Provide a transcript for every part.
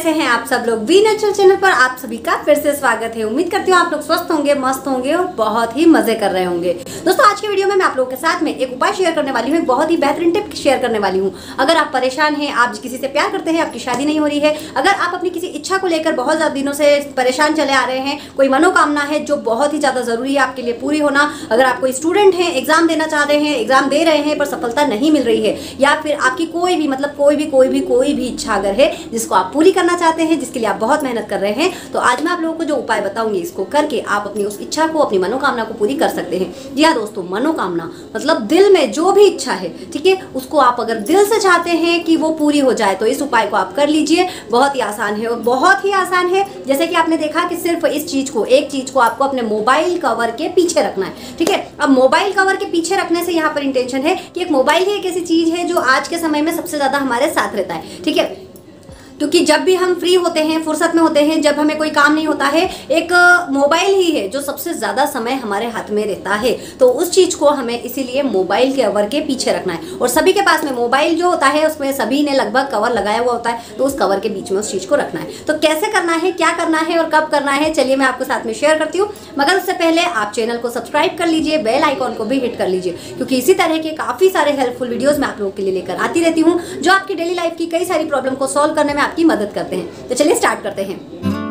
कैसे हैं आप सब लोग। वी नेचुरल चैनल पर आप सभी का फिर से स्वागत है। उम्मीद करती हूँ आप लोग स्वस्थ होंगे, मस्त होंगे और बहुत ही मजे कर रहे होंगे। दोस्तों आज की वीडियो में मैं आप लोगों के साथ में एक उपाय शेयर करने वाली हूँ, एक बहुत ही बेहतरीन टिप शेयर करने वाली हूँ। अगर आप परेशान हैं, आप किसी से प्यार करते हैं, आपकी शादी नहीं हो रही है, अगर आप अपनी किसी इच्छा को लेकर बहुत ज़्यादा दिनों से परेशान चले आ रहे हैं, कोई मनोकामना है जो बहुत ही ज़्यादा ज़रूरी है आपके लिए पूरी होना, अगर आप कोई स्टूडेंट हैं, एग्जाम देना चाह रहे हैं, एग्जाम दे रहे हैं पर सफलता नहीं मिल रही है, या फिर आपकी कोई भी इच्छा अगर है जिसको आप पूरी करना चाहते हैं, जिसके लिए आप बहुत मेहनत कर रहे हैं, तो आज मैं आप लोगों को जो उपाय बताऊंगी इसको करके आप अपनी उस इच्छा को, अपनी मनोकामना को पूरी कर सकते हैं। जी हाँ दोस्तों, मनोकामना मतलब दिल में जो भी इच्छा है, ठीक है, उसको आप अगर दिल से चाहते हैं कि वो पूरी हो जाए तो इस उपाय को आप कर लीजिए। बहुत ही आसान है और बहुत ही आसान है। जैसे कि आपने देखा कि सिर्फ इस चीज को, एक चीज को आपको अपने मोबाइल कवर के पीछे रखना है, ठीक है। अब मोबाइल कवर के पीछे रखने से यहाँ पर इंटेंशन है कि एक मोबाइल ही एक ऐसी चीज है जो आज के समय में सबसे ज्यादा हमारे साथ रहता है, ठीक है। क्योंकि जब भी हम फ्री होते हैं, फुर्सत में होते हैं, जब हमें कोई काम नहीं होता है, एक मोबाइल ही है जो सबसे ज़्यादा समय हमारे हाथ में रहता है। तो उस चीज़ को हमें इसीलिए मोबाइल के कवर के पीछे रखना है। और सभी के पास में मोबाइल जो होता है उसमें सभी ने लगभग कवर लगाया हुआ होता है, तो उस कवर के बीच में उस चीज़ को रखना है। तो कैसे करना है, क्या करना है और कब करना है, चलिए मैं आपको साथ में शेयर करती हूँ। मगर उससे पहले आप चैनल को सब्सक्राइब कर लीजिए, बेल आइकॉन को भी हिट कर लीजिए, क्योंकि इसी तरह के काफ़ी सारे हेल्पफुल वीडियोज़ मैं आप लोगों के लिए लेकर आती रहती हूँ जो आपकी डेली लाइफ की कई सारी प्रॉब्लम को सॉल्व करने में आपकी मदद करते हैं। तो चलिए स्टार्ट करते हैं।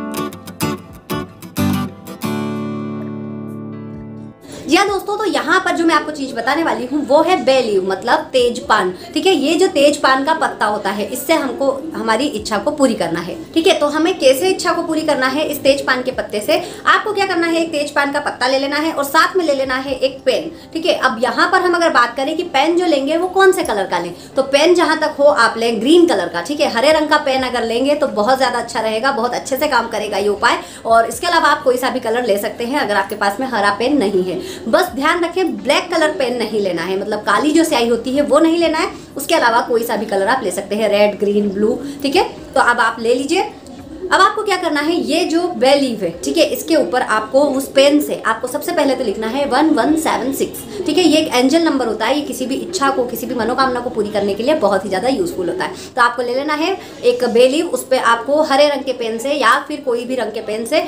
जी हाँ दोस्तों, तो यहाँ पर जो मैं आपको चीज बताने वाली हूँ वो है बे लीव, मतलब तेज पान, ठीक है। ये जो तेज पान का पत्ता होता है, इससे हमको हमारी इच्छा को पूरी करना है, ठीक है। तो हमें कैसे इच्छा को पूरी करना है इस तेज पान के पत्ते से, आपको क्या करना है, एक तेज पान का पत्ता ले लेना है और साथ में ले लेना है एक पेन, ठीक है। अब यहाँ पर हम अगर बात करें कि पेन जो लेंगे वो कौन से कलर का लें, तो पेन जहां तक हो आप लें ग्रीन कलर का, ठीक है। हरे रंग का पेन अगर लेंगे तो बहुत ज्यादा अच्छा रहेगा, बहुत अच्छे से काम करेगा ये उपाय। और इसके अलावा आप कोई सा भी कलर ले सकते हैं अगर आपके पास में हरा पेन नहीं है। बस ध्यान रखें ब्लैक कलर पेन नहीं लेना है, मतलब काली जो स्याही होती है वो नहीं लेना है। उसके अलावा कोई सा भी कलर आप ले सकते हैं, रेड, ग्रीन, ब्लू, ठीक है। तो अब आप ले लीजिए। अब आपको क्या करना है, ये जो बे लीव है, ठीक है, इसके ऊपर आपको उस पेन से आपको सबसे पहले तो लिखना है 1176, ठीक है। ये एक एंजल नंबर होता है, ये किसी भी इच्छा को, किसी भी मनोकामना को पूरी करने के लिए बहुत ही ज्यादा यूजफुल होता है। तो आपको ले लेना है एक बे लीव, उस पर आपको हरे रंग के पेन से या फिर कोई भी रंग के पेन से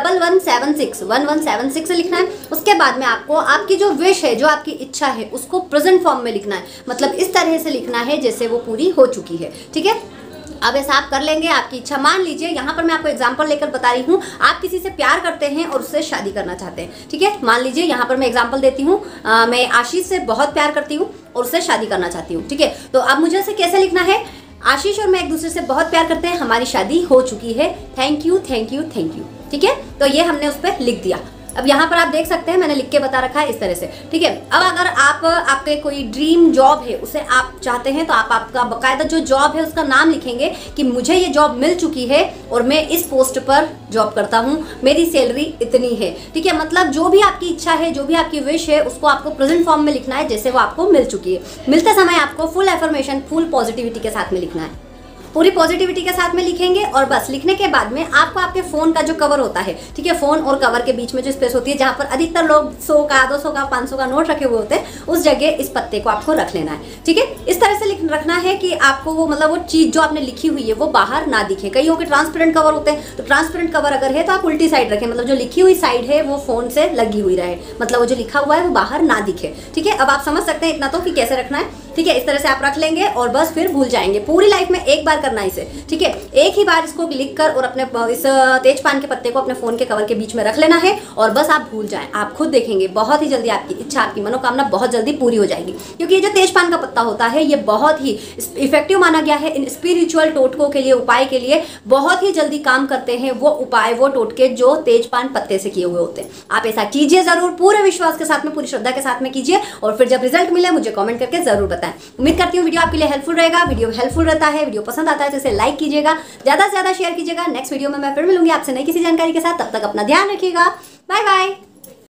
1176 से लिखना है। उसके बाद में आपको आपकी जो विश है, जो आपकी इच्छा है, उसको प्रेजेंट फॉर्म में लिखना है, मतलब इस तरह से लिखना है जैसे वो पूरी हो चुकी है, ठीक है। अब ऐसा आप कर लेंगे, आपकी इच्छा। मान लीजिए यहाँ पर मैं आपको एग्जांपल लेकर बता रही हूँ, आप किसी से प्यार करते हैं और उससे शादी करना चाहते हैं, ठीक है। मान लीजिए यहाँ पर मैं एग्जांपल देती हूँ, मैं आशीष से बहुत प्यार करती हूँ और उससे शादी करना चाहती हूँ, ठीक है। तो अब मुझे उसे कैसे लिखना है, आशीष और मैं एक दूसरे से बहुत प्यार करते हैं, हमारी शादी हो चुकी है, thank you thank you thank you, ठीक है। तो ये हमने उस पर लिख दिया। अब यहाँ पर आप देख सकते हैं मैंने लिख के बता रखा है इस तरह से, ठीक है। अब अगर आपके कोई ड्रीम जॉब है, उसे आप चाहते हैं, तो आप आपका बकायदा जो जॉब है उसका नाम लिखेंगे कि मुझे ये जॉब मिल चुकी है और मैं इस पोस्ट पर जॉब करता हूँ, मेरी सैलरी इतनी है, ठीक है। मतलब जो भी आपकी इच्छा है, जो भी आपकी विश है, उसको आपको प्रेजेंट फॉर्म में लिखना है जैसे वो आपको मिल चुकी है। मिलते समय आपको फुल एफर्मेशन, फुल पॉजिटिविटी के साथ में लिखना है, पूरी पॉजिटिविटी के साथ में लिखेंगे। और बस लिखने के बाद में आपको आपके फोन का जो कवर होता है, ठीक है, फोन और कवर के बीच में जो स्पेस होती है जहां पर अधिकतर लोग 100 का, 200 का, 500 का नोट रखे हुए होते हैं, उस जगह इस पत्ते को आपको रख लेना है, ठीक है। इस तरह से रखना है कि आपको वो, मतलब वो चीज जो आपने लिखी हुई है वो बाहर ना दिखे। कईयों के ट्रांसपेरेंट कवर होते हैं, तो ट्रांसपेरेंट कवर अगर है तो आप उल्टी साइड रखें, मतलब जो लिखी हुई साइड है वो फोन से लगी हुई रहे, मतलब वो जो लिखा हुआ है वो बाहर ना दिखे, ठीक है। अब आप समझ सकते हैं इतना तो कि कैसे रखना है, ठीक है। इस तरह से आप रख लेंगे और बस फिर भूल जाएंगे। पूरी लाइफ में एक बार करना है इसे, ठीक है। एक ही बार इसको लिखकर और अपने इस तेज पान के पत्ते को अपने फोन के कवर के बीच में रख लेना है और बस आप भूल जाएं। आप खुद देखेंगे बहुत ही जल्दी आपकी इच्छा, आपकी मनोकामना बहुत जल्दी पूरी हो जाएगी। क्योंकि ये जो तेज पान का पत्ता होता है ये बहुत ही इफेक्टिव माना गया है इन स्पिरिचुअल टोटकों के लिए, उपाय के लिए बहुत ही जल्दी काम करते हैं वो उपाय, वो टोटके जो तेज पान पत्ते से किए हुए होते हैं। आप ऐसा कीजिए जरूर, पूरे विश्वास के साथ में, पूरी श्रद्धा के साथ में कीजिए और फिर जब रिजल्ट मिले मुझे कमेंट करके जरूर बताएं। उम्मीद करती हूँ वीडियो आपके लिए हेल्पफुल रहेगा। वीडियो हेल्पफुल रहता है, वीडियो पसंद आता है तो इसे लाइक कीजिएगा, ज्यादा से ज्यादा शेयर कीजिएगा। नेक्स्ट वीडियो में मैं फिर मिलूंगी आपसे नई किसी जानकारी के साथ, तब तक अपना ध्यान रखिएगा। Bye bye.